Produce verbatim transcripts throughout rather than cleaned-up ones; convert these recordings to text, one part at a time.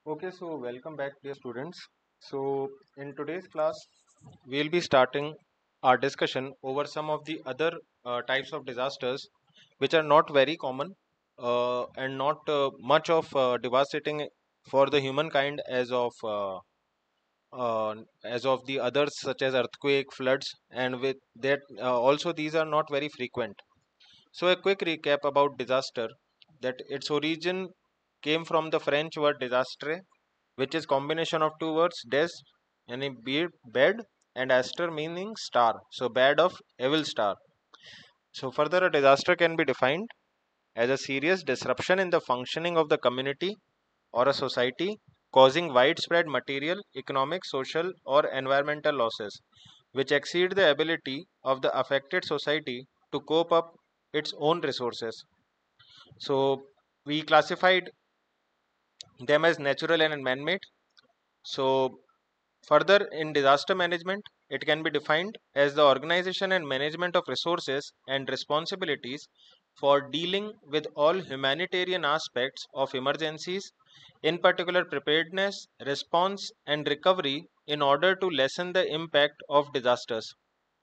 Okay, so welcome back, dear students. So, in today's class, we'll be starting our discussion over some of the other uh, types of disasters which are not very common uh, and not uh, much of uh, devastating for the humankind as of uh, uh, as of the others such as earthquake, floods, and with that uh, also these are not very frequent. So, a quick recap about disaster that its origin came from the French word désastre, which is combination of two words des meaning be bed and aster meaning star, so bad of evil star. So further, a disaster can be defined as a serious disruption in the functioning of the community or a society causing widespread material, economic, social or environmental losses which exceed the ability of the affected society to cope up its own resources. So we classified them as natural and man-made. So further, in disaster management, it can be defined as the organization and management of resources and responsibilities for dealing with all humanitarian aspects of emergencies, in particular preparedness, response, and recovery in order to lessen the impact of disasters.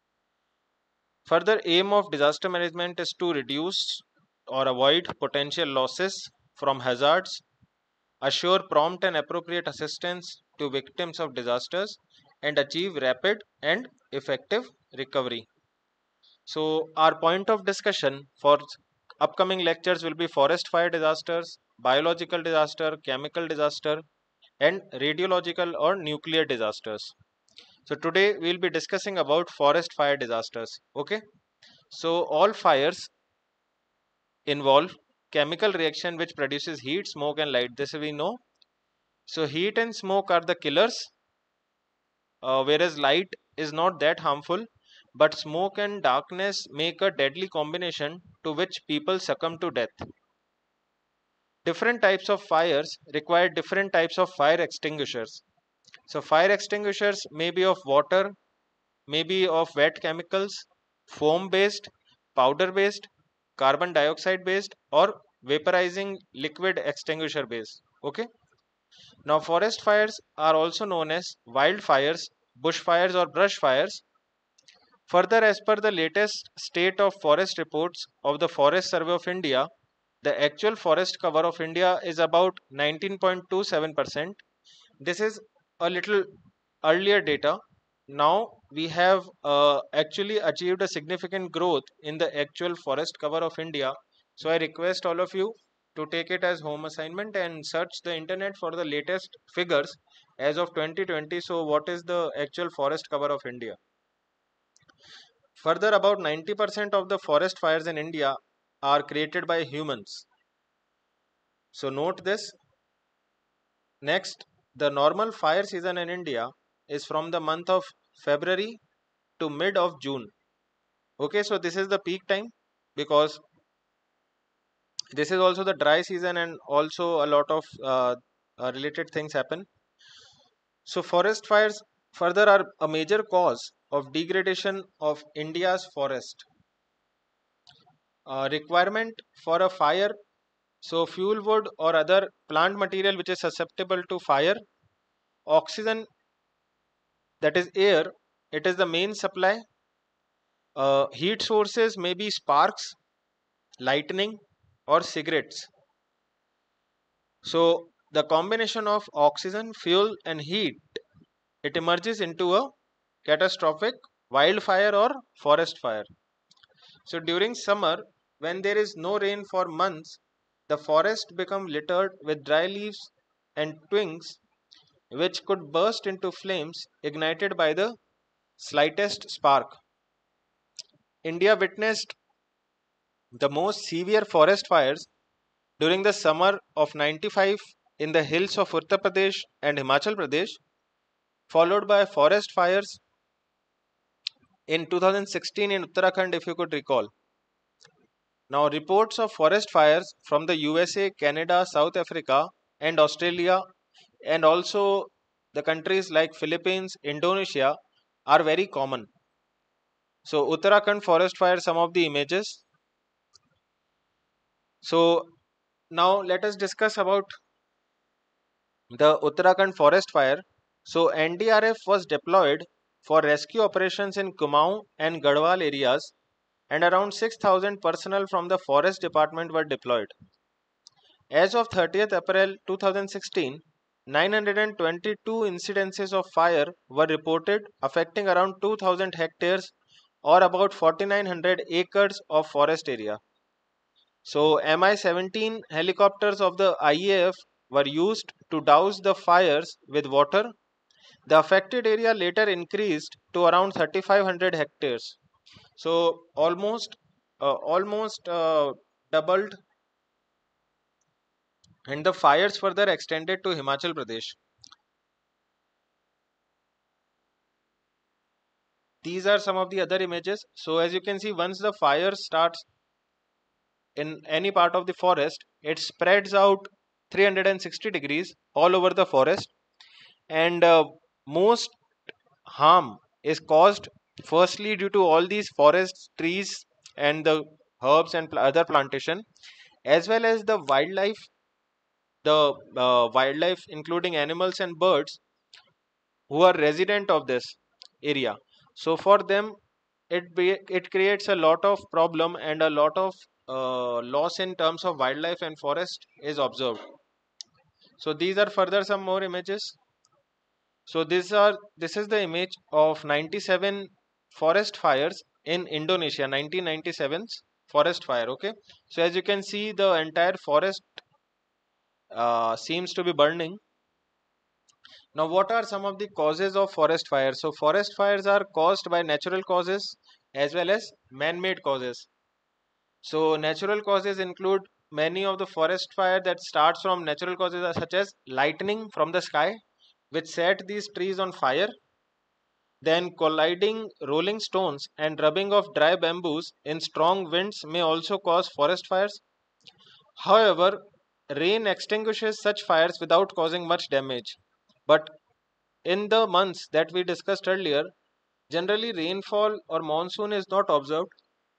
Further aim of disaster management is to reduce or avoid potential losses from hazards, assure prompt and appropriate assistance to victims of disasters, and achieve rapid and effective recovery. So, our point of discussion for upcoming lectures will be forest fire disasters, biological disaster, chemical disaster, and radiological or nuclear disasters. So, today we will be discussing about forest fire disasters. Okay, so all fires involve chemical reaction which produces heat, smoke, and light. This we know. So, heat and smoke are the killers, uh, whereas light is not that harmful, but smoke and darkness make a deadly combination to which people succumb to death. Different types of fires require different types of fire extinguishers. So, fire extinguishers may be of water, may be of wet chemicals, foam based, powder based, carbon dioxide based, or vaporizing liquid extinguisher based. Okay. Now, forest fires are also known as wildfires, bushfires, or brush fires. Further, as per the latest state of forest reports of the Forest Survey of India, the actual forest cover of India is about nineteen point two seven percent. This is a little earlier data. Now we have uh, actually achieved a significant growth in the actual forest cover of India. So I request all of you to take it as home assignment and search the internet for the latest figures as of twenty twenty. So what is the actual forest cover of India? Further, about ninety percent of the forest fires in India are created by humans. So note this. Next, the normal fire season in India is from the month of February to mid of June. Okay, so this is the peak time because this is also the dry season and also a lot of uh, uh, related things happen. So forest fires further are a major cause of degradation of India's forest. Uh, requirement for a fire, so fuel wood or other plant material which is susceptible to fire, oxygen, that is air, it is the main supply. Uh, heat sources may be sparks, lightning, or cigarettes. So the combination of oxygen, fuel, and heat, it emerges into a catastrophic wildfire or forest fire. So during summer, when there is no rain for months, the forest become littered with dry leaves and twigs which could burst into flames ignited by the slightest spark. India witnessed the most severe forest fires during the summer of ninety-five in the hills of Uttar Pradesh and Himachal Pradesh, followed by forest fires in two thousand sixteen in Uttarakhand, if you could recall. Now, reports of forest fires from the U S A, Canada, South Africa, and Australia, and also the countries like Philippines, Indonesia, are very common. So, Uttarakhand forest fire, some of the images. So, now let us discuss about the Uttarakhand forest fire. So N D R F was deployed for rescue operations in Kumaon and Garhwal areas, and around six thousand personnel from the forest department were deployed. As of thirtieth April two thousand sixteen, nine hundred twenty-two incidences of fire were reported, affecting around two thousand hectares or about forty-nine hundred acres of forest area. So M I seventeen helicopters of the I A F were used to douse the fires with water. The affected area later increased to around thirty-five hundred hectares. So almost uh, almost uh, doubled, and the fires further extended to Himachal Pradesh. These are some of the other images. So as you can see, once the fire starts in any part of the forest, it spreads out three hundred sixty degrees all over the forest, and uh, most harm is caused firstly due to all these forest trees and the herbs and pl- other plantation, as well as the wildlife, the uh, wildlife including animals and birds who are resident of this area. So for them, it be, it creates a lot of problem, and a lot of uh, loss in terms of wildlife and forest is observed. So these are further some more images. So these are this is the image of ninety-seven forest fires in Indonesia, nineteen ninety-seven's forest fire. Okay, so as you can see, the entire forest uh, seems to be burning. Now, what are some of the causes of forest fires? So forest fires are caused by natural causes as well as man-made causes. So natural causes include many of the forest fire that starts from natural causes are such as lightning from the sky, which set these trees on fire. Then colliding rolling stones and rubbing of dry bamboos in strong winds may also cause forest fires. However, rain extinguishes such fires without causing much damage. But in the months that we discussed earlier, generally rainfall or monsoon is not observed,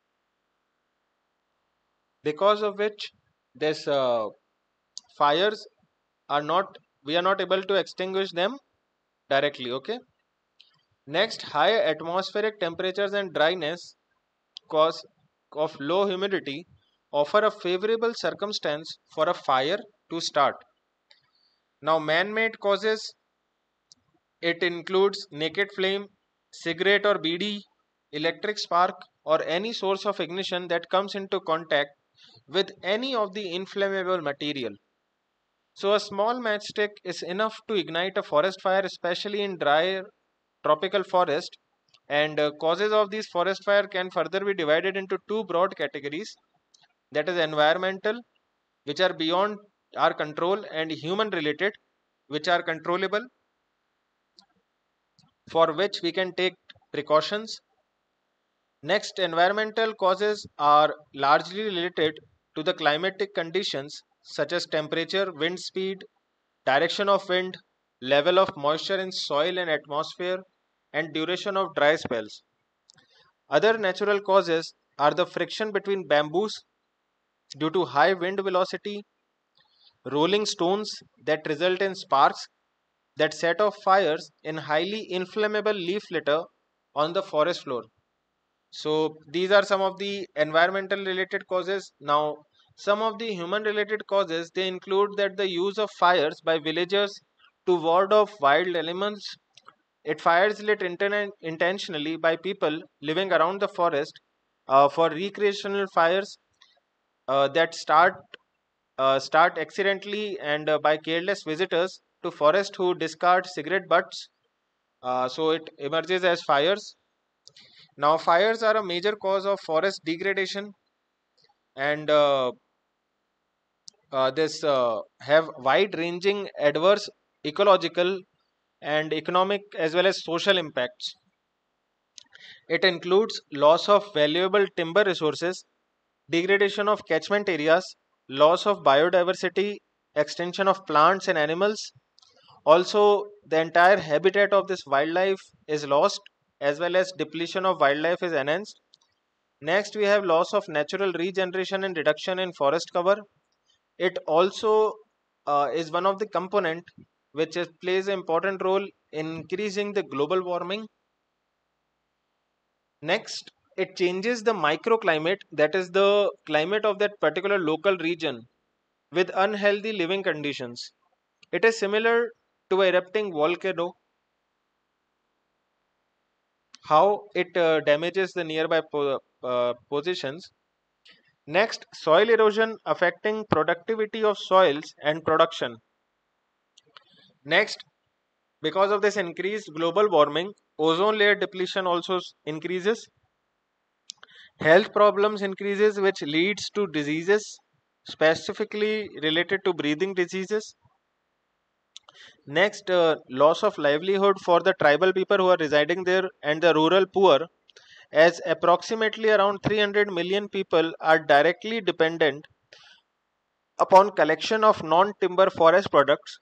because of which this uh, fires are not we are not able to extinguish them directly. Okay. Next, high atmospheric temperatures and dryness cause of low humidity offer a favorable circumstance for a fire to start. Now, man-made causes, it includes naked flame, cigarette or B D, electric spark, or any source of ignition that comes into contact with any of the inflammable material. So a small matchstick is enough to ignite a forest fire, especially in dry tropical forest. And uh, causes of these forest fire can further be divided into two broad categories, that is environmental, which are beyond our control, and human related, which are controllable, for which we can take precautions. Next, environmental causes are largely related to the climatic conditions such as temperature, wind speed, direction of wind, level of moisture in soil and atmosphere, and duration of dry spells. Other natural causes are the friction between bamboos due to high wind velocity, rolling stones that result in sparks that set off fires, in highly inflammable leaf litter on the forest floor. So these are some of the environmental related causes. Now, some of the human related causes, they include that the use of fires by villagers to ward off wild elements. It fires lit interna- intentionally by people living around the forest uh, for recreational fires uh, that start uh, start accidentally, and uh, by careless visitors to forest who discard cigarette butts. Uh, so it emerges as fires. Now, fires are a major cause of forest degradation, and uh, uh, this uh, have wide-ranging adverse ecological and economic as well as social impacts. It includes loss of valuable timber resources, degradation of catchment areas, loss of biodiversity, extinction of plants and animals. Also, the entire habitat of this wildlife is lost, as well as depletion of wildlife is enhanced. Next, we have loss of natural regeneration and reduction in forest cover. It also uh, is one of the component which is, plays an important role in increasing the global warming. Next, it changes the microclimate, that is the climate of that particular local region, with unhealthy living conditions. It is similar to a erupting volcano, how it uh, damages the nearby po- uh, positions. Next, soil erosion affecting productivity of soils and production. Next, because of this increased global warming, ozone layer depletion also s- increases. Health problems increases, which leads to diseases specifically related to breathing diseases. Next, uh, loss of livelihood for the tribal people who are residing there and the rural poor, as approximately around three hundred million people are directly dependent upon collection of non-timber forest products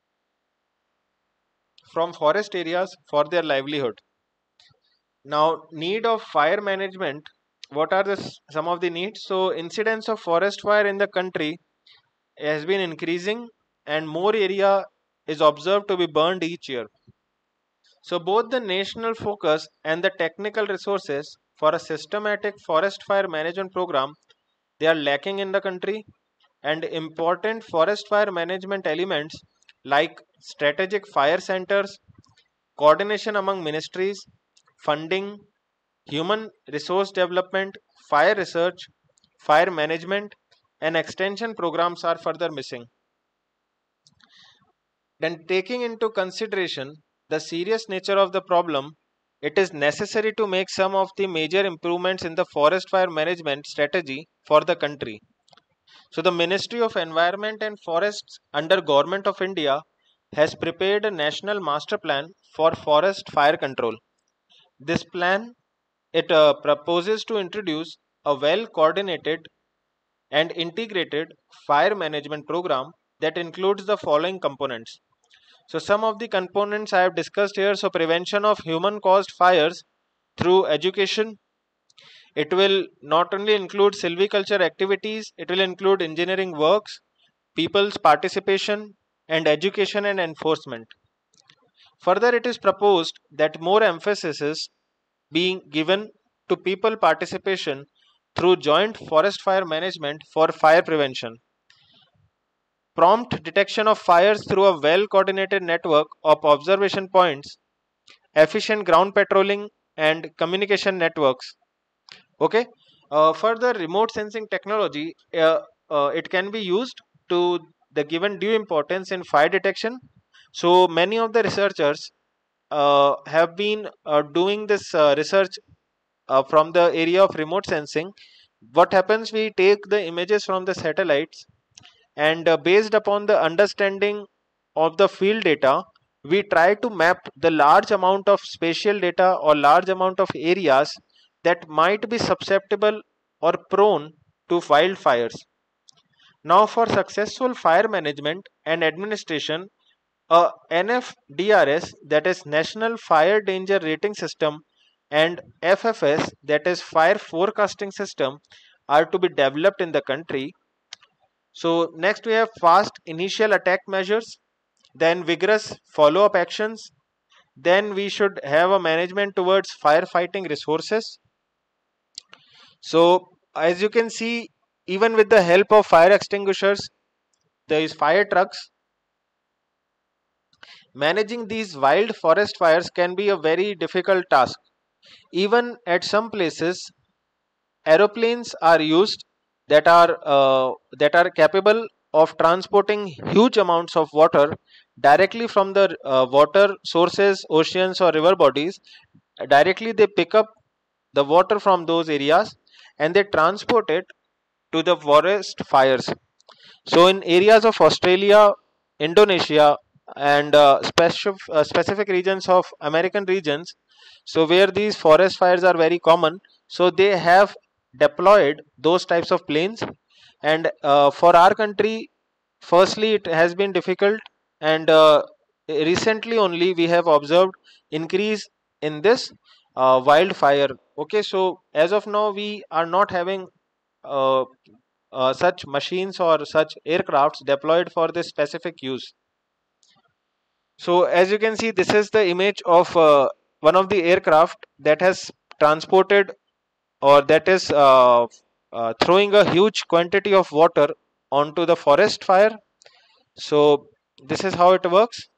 from forest areas for their livelihood. Now, need of fire management. What are the s- some of the needs? So, incidence of forest fire in the country has been increasing, and more area is observed to be burned each year. So, both the national focus and the technical resources for a systematic forest fire management program, they are lacking in the country, and important forest fire management elements like strategic fire centers, coordination among ministries, funding, human resource development, fire research, fire management, and extension programs are further missing. Then, taking into consideration the serious nature of the problem, it is necessary to make some of the major improvements in the forest fire management strategy for the country. So, the Ministry of Environment and Forests under Government of India has prepared a national master plan for forest fire control. This plan, it uh, proposes to introduce a well coordinated and integrated fire management program that includes the following components. So, some of the components I have discussed here. So, prevention of human caused fires through education. It will not only include silviculture activities, it will include engineering works, people's participation, and education and enforcement. Further, it is proposed that more emphasis is being given to people participation through joint forest fire management for fire prevention, prompt detection of fires through a well coordinated network of observation points, efficient ground patrolling, and communication networks. Okay. Uh, further, remote sensing technology, uh, uh, it can be used to the given due importance in fire detection. So many of the researchers uh, have been uh, doing this uh, research uh, from the area of remote sensing. What happens, we take the images from the satellites, and uh, based upon the understanding of the field data, we try to map the large amount of spatial data or large amount of areas that might be susceptible or prone to wildfires. Now, for successful fire management and administration, a N F D R S, that is National Fire Danger Rating System, and F F S, that is Fire Forecasting System, are to be developed in the country. So next we have fast initial attack measures, then vigorous follow up actions, then we should have a management towards firefighting resources. So as you can see, even with the help of fire extinguishers, there is fire trucks, managing these wild forest fires can be a very difficult task. Even at some places, aeroplanes are used that are uh, that are capable of transporting huge amounts of water directly from the uh, water sources, oceans or river bodies. Directly they pick up the water from those areas and they transport it to the forest fires. So in areas of Australia, Indonesia, and uh, specific, uh, specific regions of American regions, so where these forest fires are very common, so they have deployed those types of planes. And uh, for our country, firstly, it has been difficult, and uh, recently only we have observed increase in this uh, wildfire. Okay, so as of now, we are not having uh, uh, such machines or such aircrafts deployed for this specific use. So as you can see, this is the image of uh, one of the aircraft that has transported, or that is uh, uh, throwing a huge quantity of water onto the forest fire. So this is how it works.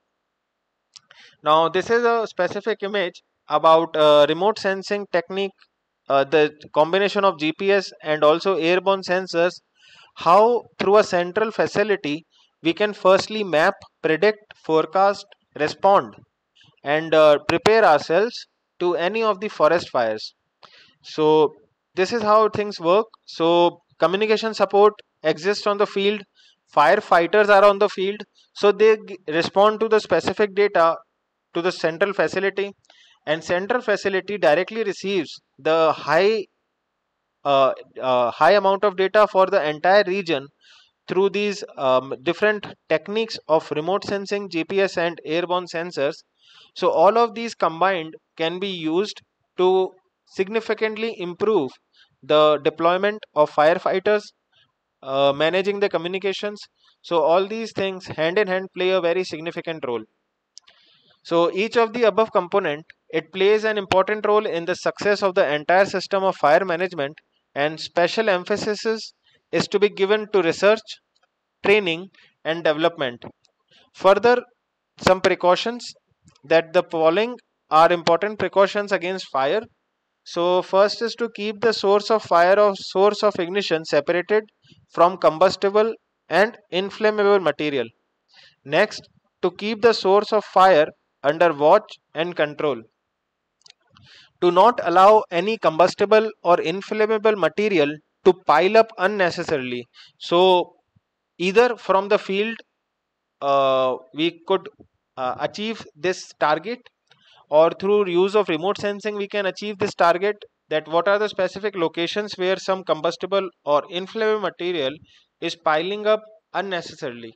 Now this is a specific image about uh, remote sensing technique, uh, the combination of G P S and also airborne sensors, how through a central facility we can firstly map, predict, forecast, respond, and uh, prepare ourselves to any of the forest fires. So this is how things work. So communication support exists on the field, firefighters are on the field, so they g- respond to the specific data to the central facility, and central facility directly receives the high uh, uh, high amount of data for the entire region through these um, different techniques of remote sensing, G P S, and airborne sensors. So, all of these combined can be used to significantly improve the deployment of firefighters, uh, managing the communications. So, all these things hand in hand play a very significant role. So, each of the above component, it plays an important role in the success of the entire system of fire management, and special emphasis is is to be given to research, training, and development. Further, some precautions that the following are important precautions against fire. So, first is to keep the source of fire or source of ignition separated from combustible and inflammable material. Next, to keep the source of fire under watch and control. To not allow any combustible or inflammable material to pile up unnecessarily. So, either from the field uh, we could uh, achieve this target, or through use of remote sensing we can achieve this target, that what are the specific locations where some combustible or inflammable material is piling up unnecessarily.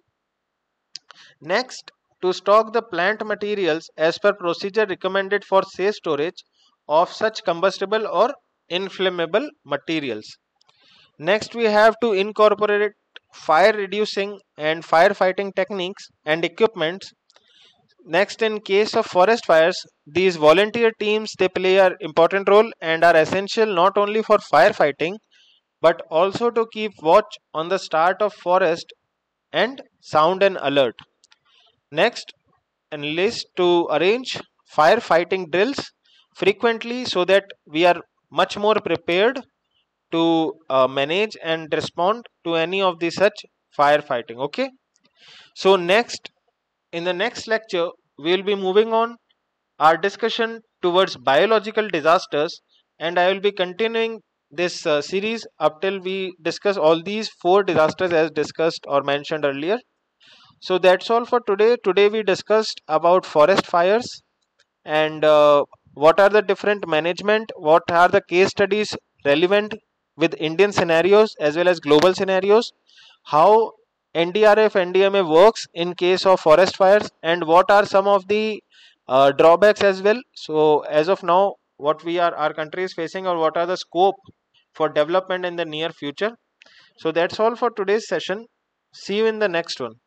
Next, to stock the plant materials as per procedure recommended for safe storage of such combustible or inflammable materials. Next, we have to incorporate fire reducing and firefighting techniques and equipments. Next, in case of forest fires, these volunteer teams, they play an important role and are essential not only for firefighting but also to keep watch on the start of forest and sound an alert. Next, enlist to arrange firefighting drills frequently so that we are much more prepared to uh, manage and respond to any of the such firefighting. Okay, so next, in the next lecture we will be moving on our discussion towards biological disasters, and I will be continuing this uh, series up till we discuss all these four disasters as discussed or mentioned earlier. So that's all for today. Today we discussed about forest fires, and uh, what are the different management, what are the case studies relevant with Indian scenarios as well as global scenarios, how N D R F N D M A works in case of forest fires, and what are some of the uh, drawbacks as well. So as of now, what we are our country is facing, or what are the scope for development in the near future. So that's all for today's session. See you in the next one.